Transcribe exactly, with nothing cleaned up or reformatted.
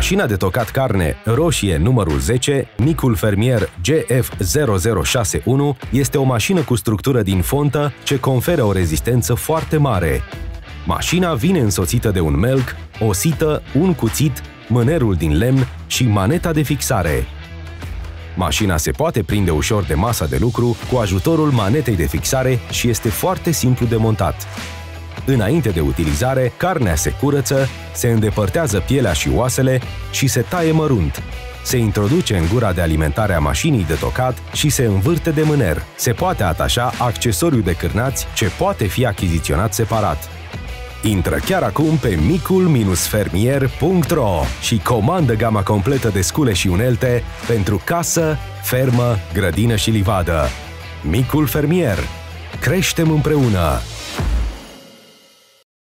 Mașina de tocat carne roșie numărul zece, Micul Fermier G F zero zero șase unu, este o mașină cu structură din fontă ce conferă o rezistență foarte mare. Mașina vine însoțită de un melc, o sită, un cuțit, mânerul din lemn și maneta de fixare. Mașina se poate prinde ușor de masa de lucru cu ajutorul manetei de fixare și este foarte simplu de montat. Înainte de utilizare, carnea se curăță, se îndepărtează pielea și oasele și se taie mărunt. Se introduce în gura de alimentare a mașinii de tocat și se învârte de mâner. Se poate atașa accesoriu de cârnați ce poate fi achiziționat separat. Intră chiar acum pe micul fermier punct ro și comandă gama completă de scule și unelte pentru casă, fermă, grădină și livadă. Micul Fermier. Creștem împreună!